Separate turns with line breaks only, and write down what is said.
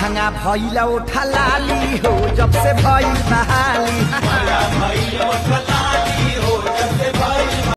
महंगा भइल उठा लाली हो जब से भइल बहाली